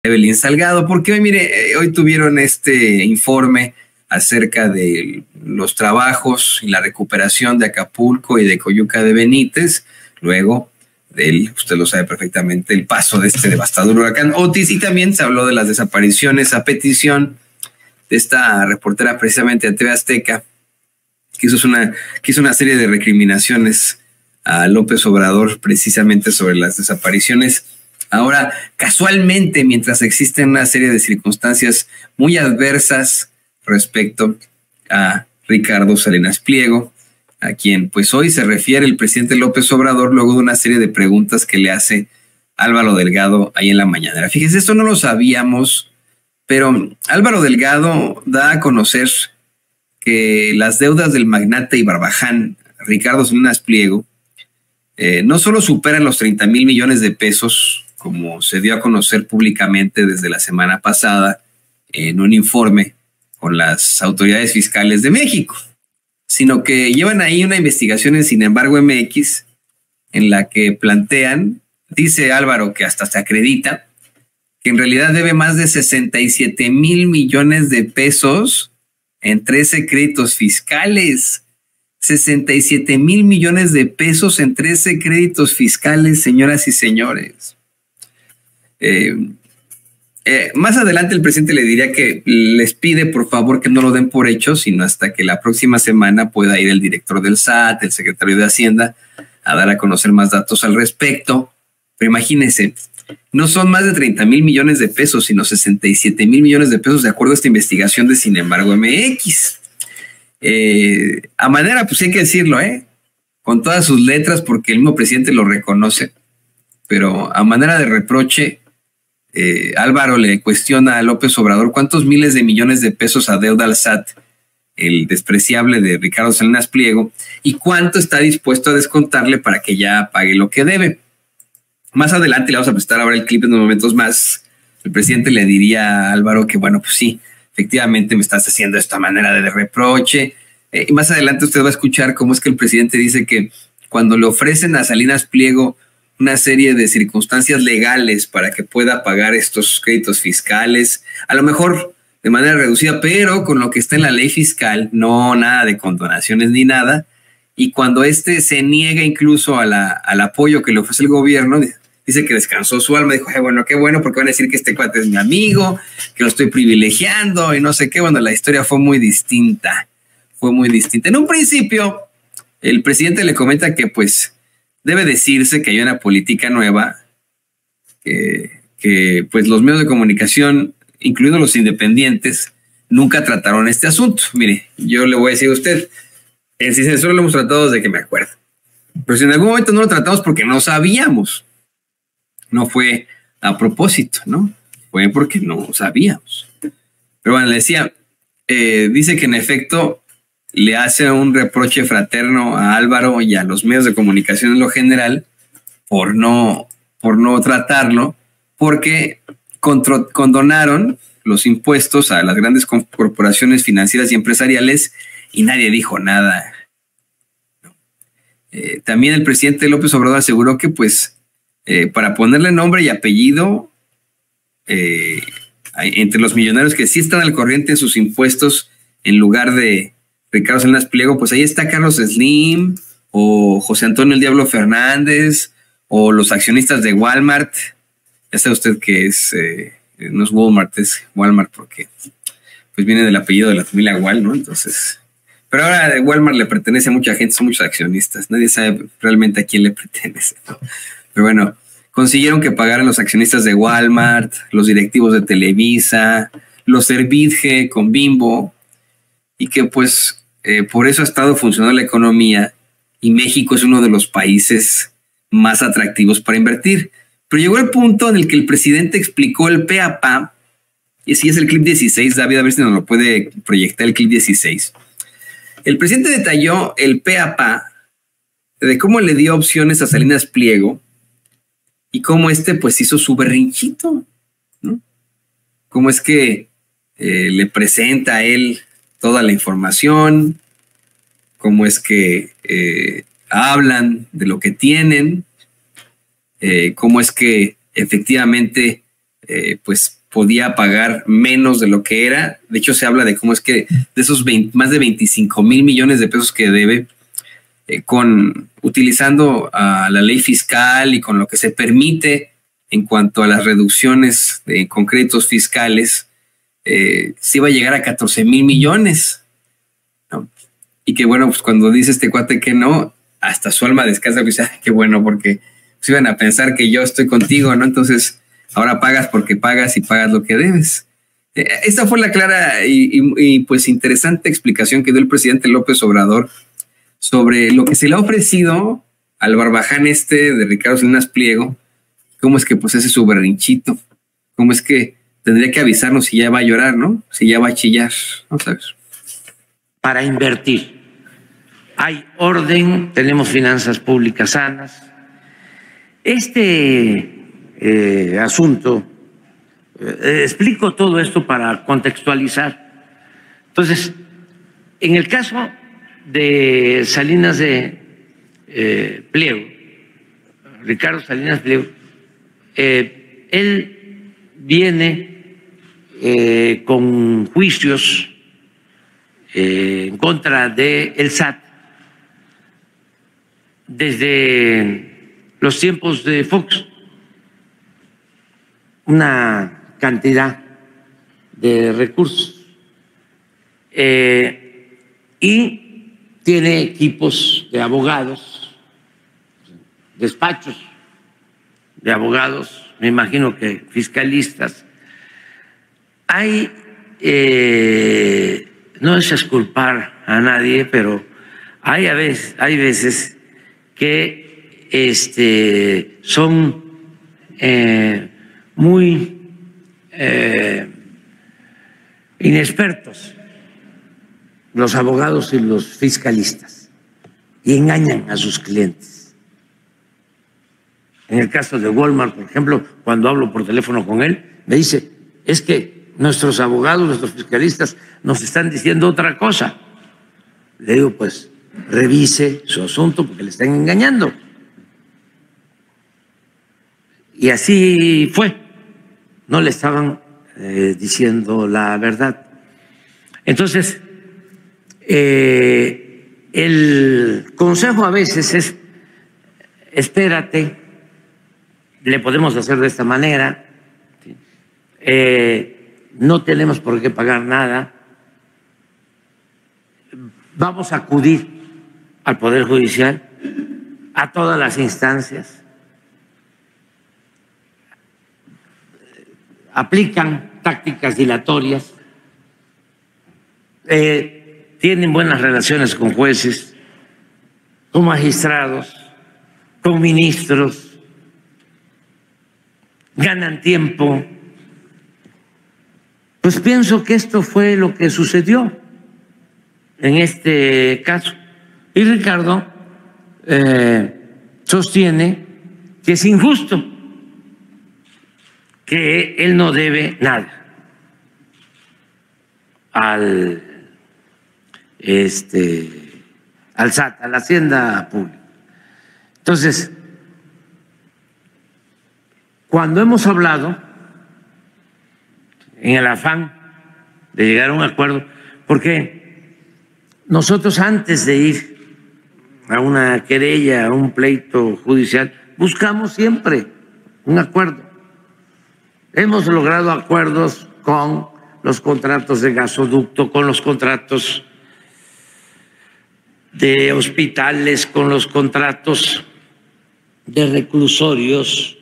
Evelyn Salgado, porque hoy, mire, hoy tuvieron este informe acerca de los trabajos y la recuperación de Acapulco y de Coyuca de Benítez, luego del, usted lo sabe perfectamente, el paso de este devastador huracán Otis, y también se habló de las desapariciones a petición de esta reportera precisamente de TV Azteca, que hizo una serie de recriminaciones a López Obrador precisamente sobre las desapariciones. Ahora, casualmente, mientras existen una serie de circunstancias muy adversas respecto a Ricardo Salinas Pliego, a quien pues hoy se refiere el presidente López Obrador luego de una serie de preguntas que le hace Álvaro Delgado ahí en la mañanera. Fíjese, esto no lo sabíamos, pero Álvaro Delgado da a conocer que las deudas del magnate y barbaján Ricardo Salinas Pliego no solo superan los 30,000 millones de pesos, como se dio a conocer públicamente desde la semana pasada en un informe con las autoridades fiscales de México, sino que llevan ahí una investigación en Sin embargo MX en la que plantean, dice Álvaro que hasta se acredita, que en realidad debe más de 67,000 millones de pesos en 13 créditos fiscales. 67,000 millones de pesos en 13 créditos fiscales, señoras y señores. Más adelante el presidente le diría que les pide por favor que no lo den por hecho, sino hasta que la próxima semana pueda ir el director del SAT, el secretario de Hacienda, a dar a conocer más datos al respecto. Pero imagínense, no son más de 30,000 millones de pesos, sino 67,000 millones de pesos de acuerdo a esta investigación de Sin embargo MX. A manera, pues hay que decirlo, con todas sus letras, porque el mismo presidente lo reconoce, pero a manera de reproche, Álvaro le cuestiona a López Obrador cuántos miles de millones de pesos adeuda al SAT el despreciable de Ricardo Salinas Pliego y cuánto está dispuesto a descontarle para que ya pague lo que debe. Más adelante le vamos a prestar ahora el clip en unos momentos más. El presidente le diría a Álvaro que bueno, pues sí, efectivamente me estás haciendo esta manera de reproche. Y más adelante usted va a escuchar cómo es que el presidente dice que cuando le ofrecen a Salinas Pliego una serie de circunstancias legales para que pueda pagar estos créditos fiscales, a lo mejor de manera reducida, pero con lo que está en la ley fiscal, no nada de condonaciones ni nada, y cuando se niega incluso al apoyo que le ofrece el gobierno, dice que descansó su alma, dijo, bueno, qué bueno, porque van a decir que este cuate es mi amigo, que lo estoy privilegiando y no sé qué. Bueno, la historia fue muy distinta, En un principio, el presidente le comenta que pues debe decirse que hay una política nueva, que pues los medios de comunicación, incluidos los independientes, nunca trataron este asunto. Mire, yo le voy a decir a usted, en Sin Censura lo hemos tratado desde que me acuerdo, pero si en algún momento no lo tratamos porque no sabíamos, no fue a propósito, ¿no? Fue porque no sabíamos. Pero bueno, le decía, dice que en efecto le hace un reproche fraterno a Álvaro y a los medios de comunicación en lo general por no tratarlo, porque condonaron los impuestos a las grandes corporaciones financieras y empresariales y nadie dijo nada. También el presidente López Obrador aseguró que pues para ponerle nombre y apellido entre los millonarios que sí están al corriente en sus impuestos en lugar de Ricardo Salinas Pliego, pues ahí está Carlos Slim o José Antonio el Diablo Fernández o los accionistas de Walmart. Ya sabe usted que no es Walmart, es Walmart porque pues viene del apellido de la familia Wall, ¿no? Entonces, pero ahora Walmart le pertenece a mucha gente, son muchos accionistas, nadie sabe realmente a quién le pertenece, ¿no? Pero bueno, consiguieron que pagaran los accionistas de Walmart, los directivos de Televisa, los Servitje con Bimbo, y que pues por eso ha estado funcionando la economía y México es uno de los países más atractivos para invertir. Pero llegó el punto en el que el presidente explicó el pe a pa, y si es el clip 16, David, a ver si nos lo puede proyectar el clip 16. El presidente detalló el pe a pa de cómo le dio opciones a Salinas Pliego y cómo pues hizo su berrinchito, ¿no? Cómo es que le presenta a él toda la información, cómo es que hablan de lo que tienen, cómo es que efectivamente pues podía pagar menos de lo que era. De hecho, se habla de cómo es que de esos más de 25,000 millones de pesos que debe, utilizando la ley fiscal y con lo que se permite en cuanto a las reducciones de concretos fiscales, se iba a llegar a 14,000 millones, ¿no? Y que bueno, pues cuando dice este cuate que no, hasta su alma descansa, pues qué bueno, porque pues iban a pensar que yo estoy contigo, ¿no? Entonces ahora pagas porque pagas y pagas lo que debes. Esta fue la clara y pues interesante explicación que dio el presidente López Obrador sobre lo que se le ha ofrecido al barbaján de Ricardo Salinas Pliego. Cómo es que pues ese su berrinchito, cómo es que tendría que avisarnos si ya va a llorar, ¿no? Si ya va a chillar. Vamos a ver. Para invertir. Hay orden, tenemos finanzas públicas sanas. Asunto, explico todo esto para contextualizar. Entonces, en el caso de Salinas de Pliego, Ricardo Salinas Pliego, él viene con juicios en contra del SAT desde los tiempos de Fox, una cantidad de recursos, y tiene equipos de abogados, despachos de abogados, me imagino que fiscalistas. Hay, no es exculpar a nadie, pero hay veces que son muy inexpertos los abogados y los fiscalistas y engañan a sus clientes. En el caso de Walmart, por ejemplo, cuando hablo por teléfono con él, me dice, es que nuestros abogados, nuestros fiscalistas nos están diciendo otra cosa. Le digo, pues revise su asunto porque le están engañando. Y así fue, no le estaban diciendo la verdad. Entonces, el consejo a veces es, espérate, le podemos hacer de esta manera, no tenemos por qué pagar nada, vamos a acudir al Poder Judicial, a todas las instancias, aplican tácticas dilatorias, tienen buenas relaciones con jueces, con magistrados, con ministros, ganan tiempo. Pues pienso que esto fue lo que sucedió en este caso. Y Ricardo sostiene que es injusto, que él no debe nada al SAT, a la Hacienda Pública. Entonces, cuando hemos hablado, en el afán de llegar a un acuerdo, porque nosotros antes de ir a una querella, a un pleito judicial, buscamos siempre un acuerdo. Hemos logrado acuerdos con los contratos de gasoducto, con los contratos de hospitales, con los contratos de reclusorios,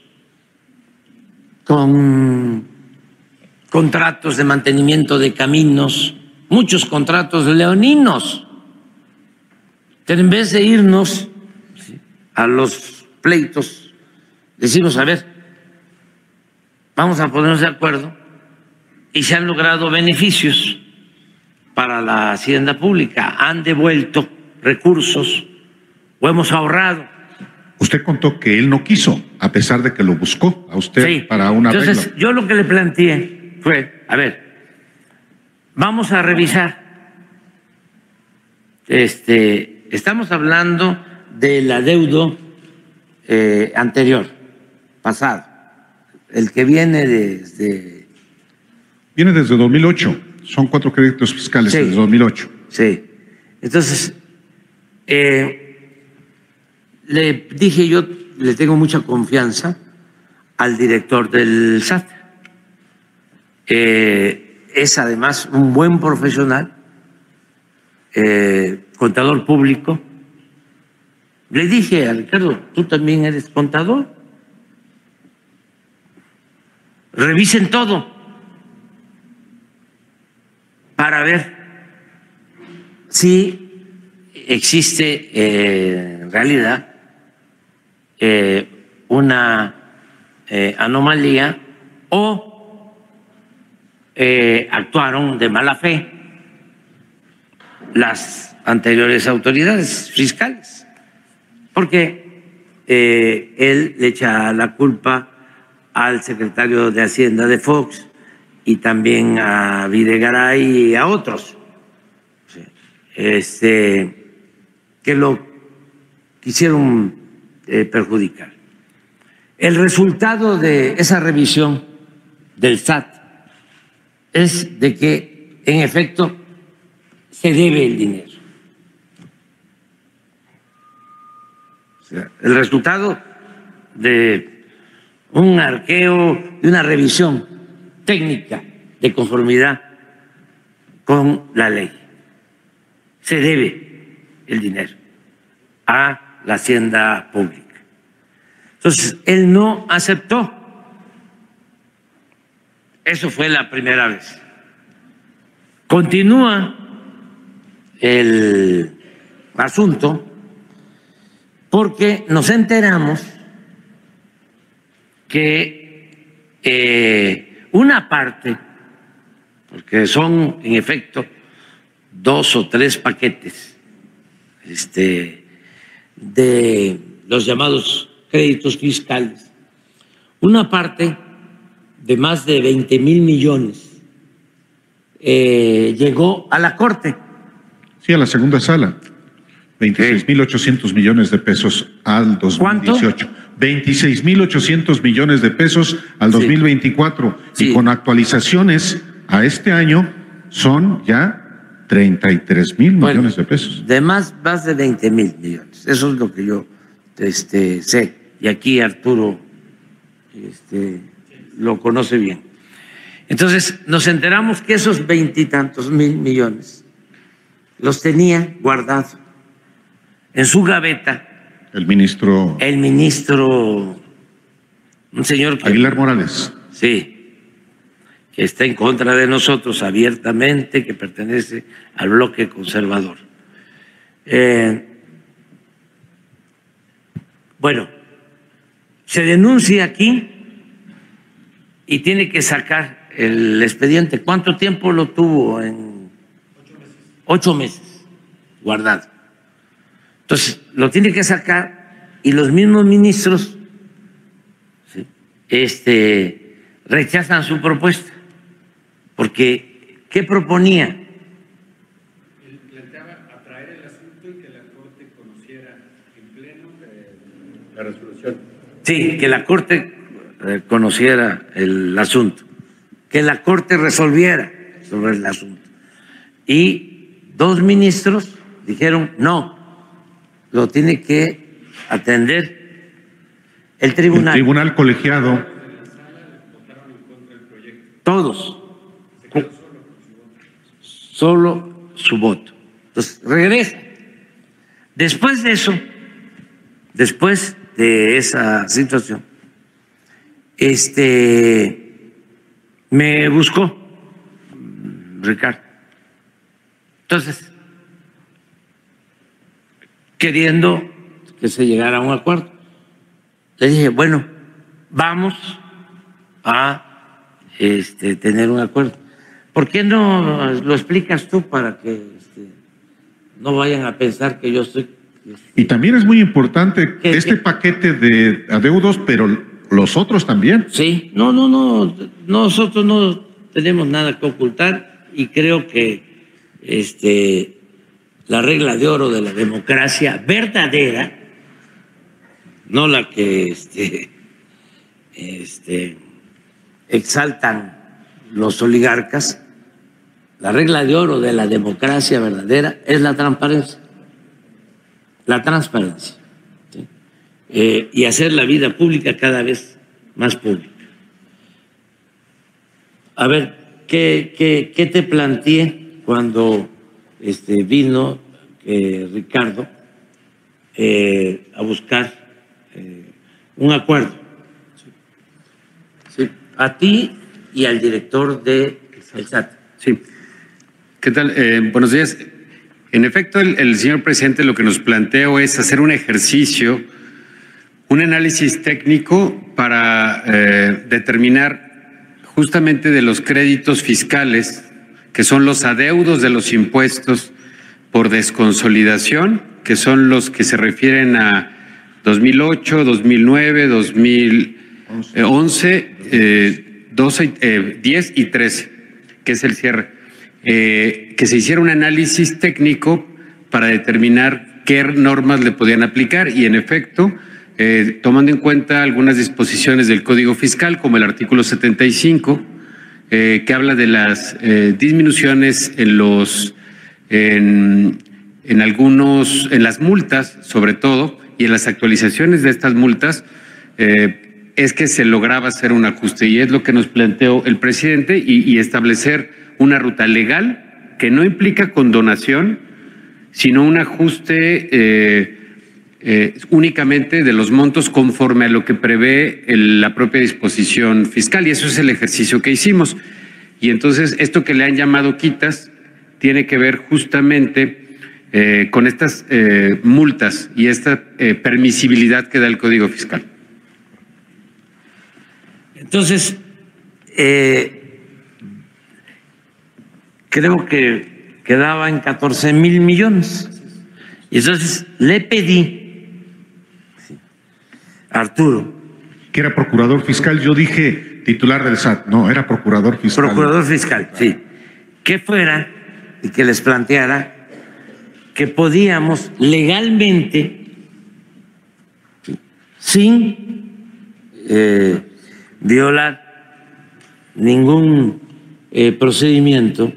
con contratos de mantenimiento de caminos, muchos contratos leoninos. Pero en vez de irnos a los pleitos, decimos, a ver, vamos a ponernos de acuerdo, y se han logrado beneficios para la hacienda pública, han devuelto recursos o hemos ahorrado. Usted contó que él no quiso, a pesar de que lo buscó a usted, sí, para una arreglo. Entonces, yo lo que le planteé fue, a ver, vamos a revisar. Estamos hablando del adeudo anterior, pasado, el que viene desde... Viene desde 2008. Son 4 créditos fiscales desde 2008. Sí. Entonces, le dije, yo le tengo mucha confianza al director del SAT. Es además un buen profesional, contador público. Le dije a Ricardo, tú también eres contador. Revisen todo para ver si existe en realidad una anomalía o actuaron de mala fe las anteriores autoridades fiscales, porque él le echa la culpa al secretario de Hacienda de Fox y también a Videgaray y a otros que lo quisieron perjudicar. El resultado de esa revisión del SAT es de que, en efecto, se debe el dinero. O sea, el resultado de un arqueo, de una revisión técnica de conformidad con la ley. Se debe el dinero a la hacienda pública. Entonces, él no aceptó. Eso fue la primera vez. Continúa el asunto porque nos enteramos que una parte, porque son en efecto 2 o 3 paquetes de los llamados créditos fiscales, una parte de más de 20,000 millones llegó a la Corte. Sí, a la segunda sala. 26,800 millones de pesos al 2018. ¿Cuánto? 26,800 millones de pesos al 2024. Sí. Y con actualizaciones a este año son ya 33,000 millones de pesos. De más de 20,000 millones. Eso es lo que yo sé. Y aquí Arturo lo conoce bien. Entonces nos enteramos que esos 20 y tantos mil millones los tenía guardados en su gaveta El ministro un señor que, Aguilar Morales. sí, que está en contra de nosotros abiertamente, que pertenece al bloque conservador. Bueno, se denuncia aquí y tiene que sacar el expediente. ¿Cuánto tiempo lo tuvo? 8 meses guardado. Entonces, lo tiene que sacar y los mismos ministros rechazan su propuesta. Porque, ¿qué proponía? Él planteaba atraer el asunto y que la Corte conociera en pleno la resolución. Sí, que la Corte conociera el asunto, que la Corte resolviera sobre el asunto. Y 2 ministros dijeron no. Lo tiene que atender el tribunal. El tribunal colegiado. Todos. Solo su voto. Entonces, regresa. Después de eso, después de esa situación, me buscó Ricardo. Entonces, queriendo que se llegara a un acuerdo. Le dije, bueno, vamos a tener un acuerdo. ¿Por qué no lo explicas tú para que no vayan a pensar que yo estoy... Y también es muy importante ¿Qué? paquete de adeudos, pero los otros también. Sí, no, nosotros no tenemos nada que ocultar y creo que la regla de oro de la democracia verdadera, no la que exaltan los oligarcas, la regla de oro de la democracia verdadera es la transparencia. La transparencia. ¿Sí? Y hacer la vida pública cada vez más pública. A ver, ¿qué te planteé cuando vino Ricardo a buscar un acuerdo? Sí. A ti y al director de el SAT. Sí. ¿Qué tal? Buenos días. En efecto, el señor presidente lo que nos planteó es hacer un ejercicio, un análisis técnico para determinar justamente de los créditos fiscales, que son los adeudos de los impuestos por desconsolidación, que son los que se refieren a 2008, 2009, 2011, 12, 10 y 13, que es el cierre. Que se hiciera un análisis técnico para determinar qué normas le podían aplicar y en efecto, tomando en cuenta algunas disposiciones del Código Fiscal, como el artículo 75, que habla de las disminuciones en las multas, sobre todo, y en las actualizaciones de estas multas, es que se lograba hacer un ajuste y es lo que nos planteó el presidente y establecer una ruta legal que no implica condonación, sino un ajuste únicamente de los montos conforme a lo que prevé la propia disposición fiscal, y eso es el ejercicio que hicimos. Y entonces esto que le han llamado quitas tiene que ver justamente con estas multas y esta permisibilidad que da el Código Fiscal. Entonces, creo que quedaba en 14,000 millones. Y entonces le pedí a Arturo. Que era procurador fiscal, yo dije titular del SAT, no, era procurador fiscal. Procurador fiscal, sí. Que fuera y que les planteara que podíamos legalmente, sin violar ningún procedimiento,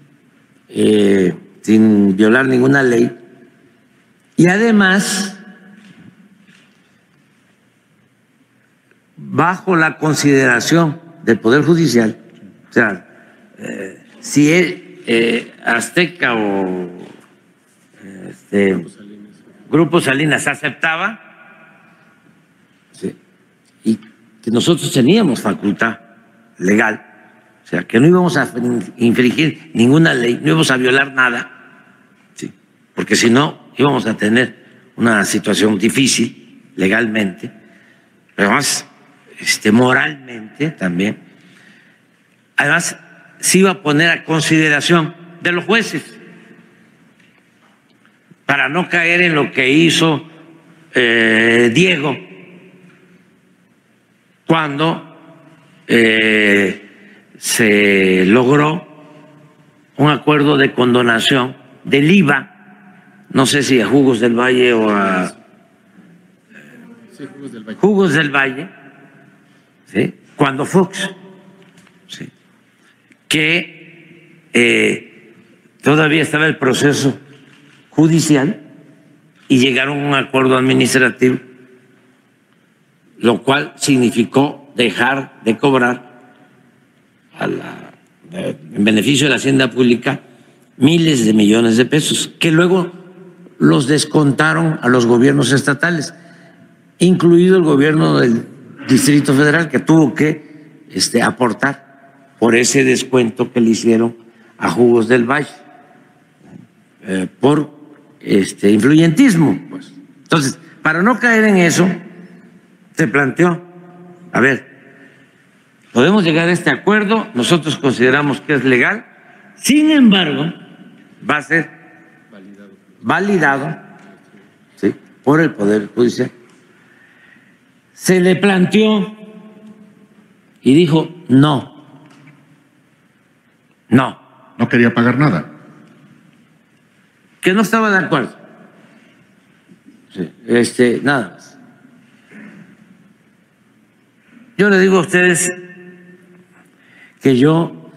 sin violar ninguna ley, y además bajo la consideración del Poder Judicial, o sea, si Azteca o Grupo Salinas aceptaba, sí, y que nosotros teníamos facultad legal, o sea, que no íbamos a infringir ninguna ley, no íbamos a violar nada, sí, porque si no íbamos a tener una situación difícil legalmente, pero además moralmente también. Además, se iba a poner a consideración de los jueces para no caer en lo que hizo Diego cuando se logró un acuerdo de condonación del IVA, no sé si a Jugos del Valle o a Jugos del Valle, ¿sí? Cuando Fox, ¿sí? Que todavía estaba el proceso judicial y llegaron a un acuerdo administrativo, lo cual significó dejar de cobrar en beneficio de la hacienda pública miles de millones de pesos, que luego los descontaron a los gobiernos estatales, incluido el gobierno del Distrito Federal, que tuvo que aportar por ese descuento que le hicieron a Jugos del Valle por influyentismo, pues. Entonces, para no caer en eso, se planteó, a ver, podemos llegar a este acuerdo, nosotros consideramos que es legal, sin embargo, va a ser validado, ¿sí?, por el Poder Judicial. Se le planteó y dijo no. No quería pagar nada. Que no estaba de acuerdo. Sí, nada más. Yo le digo a ustedes que yo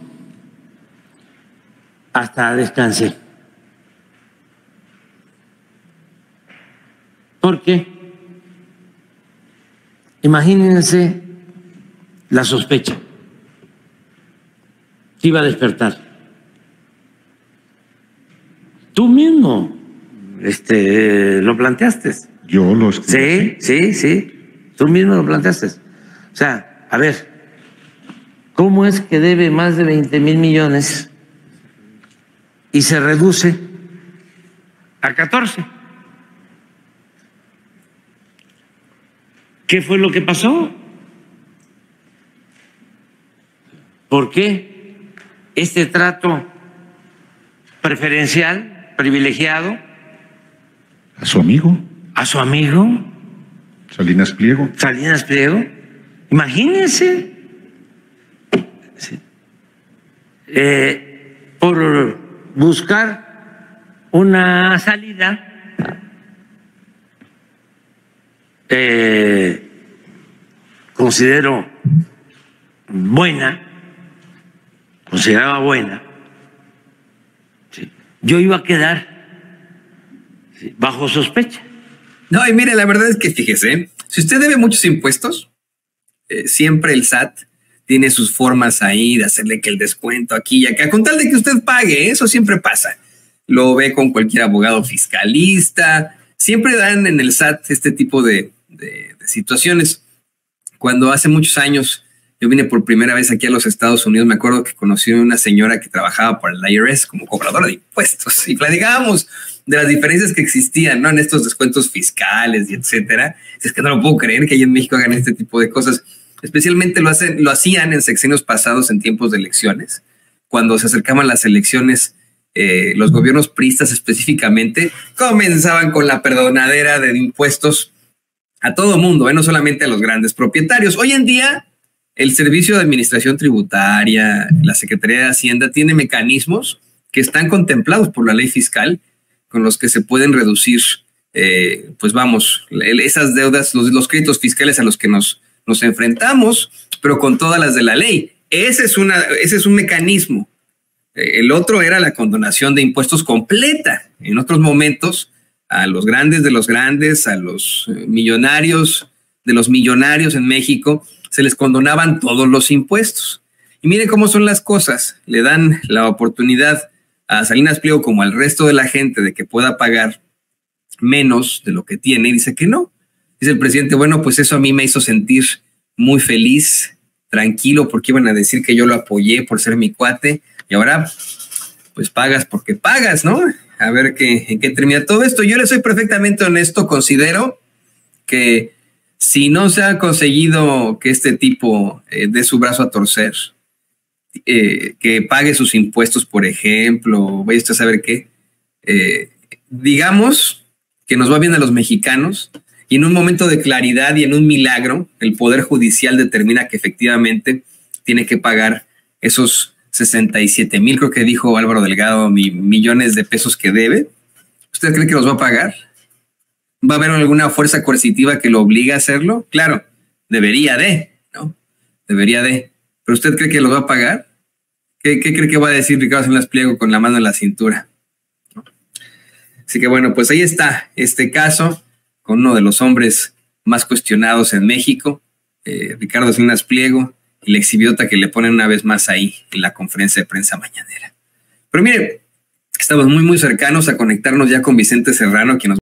hasta descansé. Porque imagínense la sospecha que iba a despertar. Tú mismo lo planteaste. Yo lo escribí. Sí. Tú mismo lo planteaste. O sea, a ver, ¿cómo es que debe más de 20,000 millones y se reduce a 14? ¿Qué fue lo que pasó? ¿Por qué este trato preferencial, privilegiado? A su amigo. A su amigo. Salinas Pliego. Salinas Pliego. Imagínense. Sí. Por buscar una salida, consideraba buena, sí, yo iba a quedar bajo sospecha. No, y mire, la verdad es que fíjese, si usted debe muchos impuestos, siempre el SAT tiene sus formas ahí de hacerle que el descuento aquí y acá, con tal de que usted pague, eso siempre pasa. Lo ve con cualquier abogado fiscalista, siempre dan en el SAT este tipo de situaciones. Cuando hace muchos años yo vine por primera vez aquí a los Estados Unidos, me acuerdo que conocí a una señora que trabajaba para el IRS como cobradora de impuestos y platicábamos de las diferencias que existían, ¿no? En estos descuentos fiscales y etcétera. Es que no lo puedo creer que allá en México hagan este tipo de cosas. Especialmente lo hacían en sexenios pasados en tiempos de elecciones. Cuando se acercaban las elecciones, los gobiernos priistas específicamente comenzaban con la perdonadera de impuestos a todo mundo, no solamente a los grandes propietarios. Hoy en día, el Servicio de Administración Tributaria, la Secretaría de Hacienda, tiene mecanismos que están contemplados por la ley fiscal con los que se pueden reducir, esas deudas, los créditos fiscales a los que nos enfrentamos, pero con todas las de la ley. Ese es un mecanismo. El otro era la condonación de impuestos completa. En otros momentos, a los grandes de los grandes, a los millonarios de los millonarios en México, se les condonaban todos los impuestos. Y miren cómo son las cosas. Le dan la oportunidad a Salinas Pliego como al resto de la gente de que pueda pagar menos de lo que tiene y dice que no. Dice el presidente, bueno, pues eso a mí me hizo sentir muy feliz, tranquilo, porque iban a decir que yo lo apoyé por ser mi cuate y ahora pues pagas porque pagas, ¿no? A ver en qué termina todo esto. Yo le soy perfectamente honesto, considero que si no se ha conseguido que este tipo dé su brazo a torcer, que pague sus impuestos, por ejemplo, vaya usted a saber qué, digamos que nos va bien a los mexicanos y en un momento de claridad y en un milagro, el Poder Judicial determina que efectivamente tiene que pagar esos 67,000, creo que dijo Álvaro Delgado, millones de pesos que debe. ¿Usted cree que los va a pagar? ¿Va a haber alguna fuerza coercitiva que lo obligue a hacerlo? Claro, debería de, ¿no? Debería de. ¿Pero usted cree que los va a pagar? ¿Qué cree que va a decir Ricardo Salinas Pliego con la mano en la cintura? ¿No? Así que bueno, pues ahí está este caso con uno de los hombres más cuestionados en México, Ricardo Salinas Pliego, y la exhibiota que le ponen una vez más ahí en la conferencia de prensa mañanera. Pero mire, estamos muy, muy cercanos a conectarnos ya con Vicente Serrano, quien nos